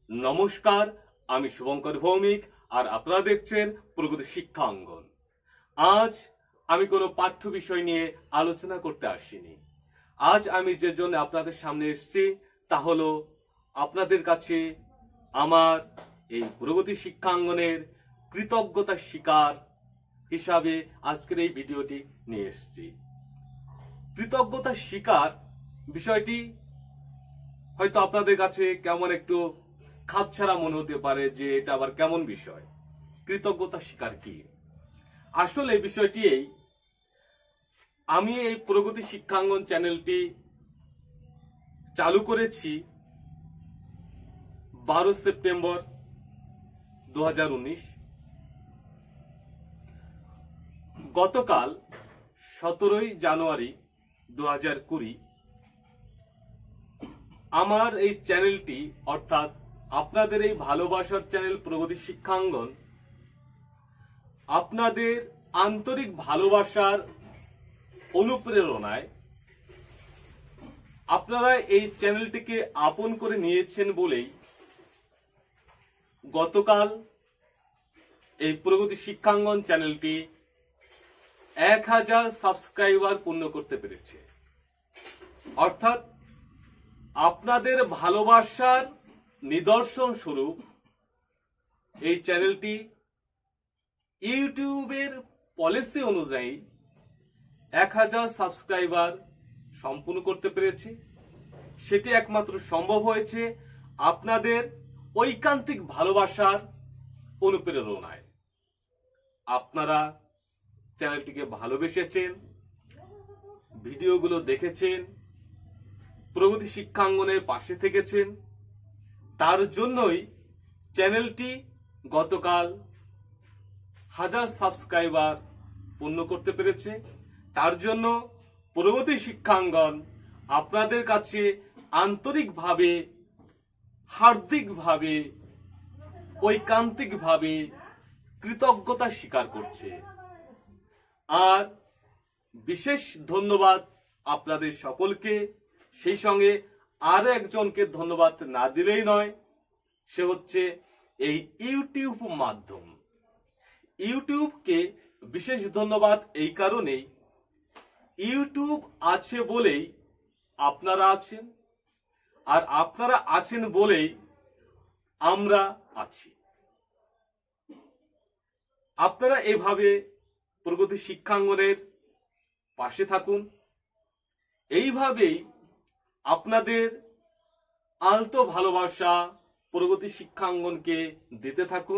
নমস্কার, আমি শুভঙ্কর ভৌমিক আর আপনারা দেখছেন প্রগতি শিক্ষা অঙ্গন। আজ আমি কোনো পাঠ্য বিষয় নিয়ে আলোচনা করতে আসিনি। আজ আমি যে জন্য আপনাদের সামনে এসেছি তা হলো আপনাদের কাছে আমার এই প্রগতি শিক্ষাঙ্গনের কৃতজ্ঞতা স্বীকার হিসাবে আজকের এই ভিডিওটি নিয়ে এসেছি। কৃতজ্ঞতা স্বীকার বিষয়টি হয়তো আপনাদের কাছে কেমন একটু খাপছাড়া মনে হতে পারে যে এটা আবার কেমন বিষয়। কৃতজ্ঞতা স্বীকার কি? আসলে বিষয়টি এই, আমি এই প্রগতি শিক্ষাঙ্গন চ্যানেলটি চালু করেছি 12 সেপ্টেম্বর 2019। গতকাল 17 জানুয়ারি 2020 আমার এই চ্যানেলটি অর্থাৎ আপনাদের এই ভালোবাসার চ্যানেল প্রগতি শিক্ষাঙ্গন আপনাদের আন্তরিক ভালোবাসার অনুপ্রেরণায় আপনারা এই চ্যানেলটিকে আপন করে নিয়েছেন বলেই গতকাল এই প্রগতি শিক্ষাঙ্গন চ্যানেলটি 1000 সাবস্ক্রাইবার পূর্ণ করতে পেরেছে। অর্থাৎ আপনাদের ভালোবাসার নিদর্শন স্বরূপ এই চ্যানেলটি ইউটিউবের পলিসি অনুযায়ী 1000 সাবস্ক্রাইবার সম্পূর্ণ করতে পেরেছে। সেটি একমাত্র সম্ভব হয়েছে আপনাদের ঐকান্তিক ভালোবাসার অনুপ্রেরণায়। আপনারা চ্যানেলটিকে ভালোবেসেছেন, ভিডিওগুলো দেখেছেন, প্রগতি শিক্ষাঙ্গনের পাশে থেকেছেন, তার জন্যই চ্যানেলটি গতকাল 1000 সাবস্ক্রাইবার পূর্ণ করতে পেরেছে। তার জন্য প্রগতি শিক্ষাঙ্গন আপনাদের কাছে আন্তরিকভাবে, হার্দিকভাবে, ঐকান্তিকভাবে কৃতজ্ঞতা স্বীকার করছে। আর বিশেষ ধন্যবাদ আপনাদের সকলকে। সেই সঙ্গে আরো একজনকে ধন্যবাদ না দিলেই নয়, সে হচ্ছে এই ইউটিউব মাধ্যম। ইউটিউবকে বিশেষ ধন্যবাদ এই কারণেই, ইউটিউব আছে বলেই আপনারা আছেন, আর আপনারা আছেন বলেই আমরা আছি। আপনারা এভাবে প্রগতি শিক্ষাঙ্গনের পাশে থাকুন, এইভাবেই আপনাদের আলতো ভালোবাসা প্রগতি শিক্ষাঙ্গনকে দিতে থাকুন।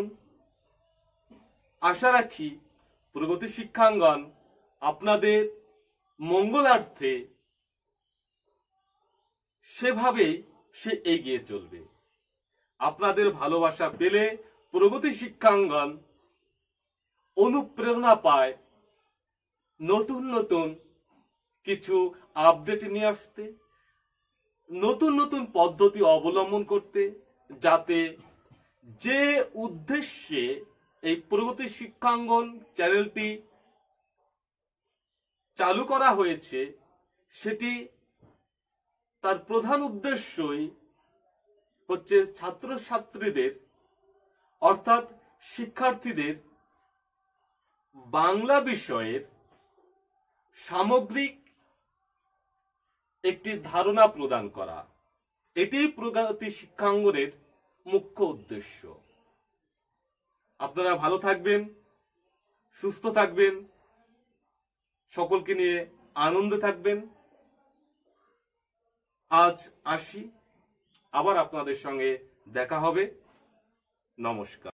আশা রাখি প্রগতি শিক্ষাঙ্গন আপনাদের মঙ্গলার্থে সেভাবেই সে এগিয়ে চলবে। আপনাদের ভালোবাসা পেলে প্রগতি শিক্ষাঙ্গন অনুপ্রেরণা পায় নতুন নতুন কিছু আপডেট নিয়ে আসতে, নতুন নতুন পদ্ধতি অবলম্বন করতে, যাতে যে উদ্দেশ্যে এই প্রগতি শিক্ষাঙ্গন চ্যানেলটি চালু করা হয়েছে সেটি তার প্রধান উদ্দেশ্যই হচ্ছে ছাত্রছাত্রীদের অর্থাৎ শিক্ষার্থীদের বাংলা বিষয়ের সামগ্রিক একটি ধারণা প্রদান করা। এটি প্রগতি শিক্ষাঙ্গনের মুখ্য উদ্দেশ্য। আপনারা ভালো থাকবেন, সুস্থ থাকবেন, সকলকে নিয়ে আনন্দে থাকবেন। আজ আসি, আবার আপনাদের সঙ্গে দেখা হবে। নমস্কার।